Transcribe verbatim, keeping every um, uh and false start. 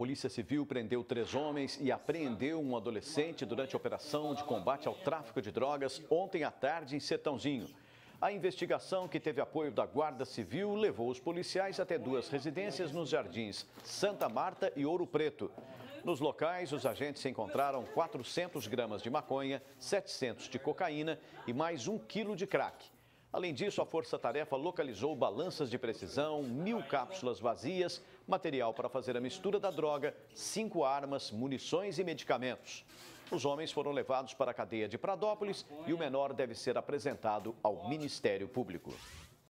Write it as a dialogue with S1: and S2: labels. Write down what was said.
S1: Polícia Civil prendeu três homens e apreendeu um adolescente durante a operação de combate ao tráfico de drogas ontem à tarde em Sertãozinho. A investigação, que teve apoio da Guarda Civil, levou os policiais até duas residências nos jardins Santa Marta e Ouro Preto. Nos locais, os agentes encontraram quatrocentas gramas de maconha, setecentos de cocaína e mais um quilo de crack. Além disso, a força-tarefa localizou balanças de precisão, mil cápsulas vazias, material para fazer a mistura da droga, cinco armas, munições e medicamentos. Os homens foram levados para a cadeia de Pradópolis e o menor deve ser apresentado ao Ministério Público.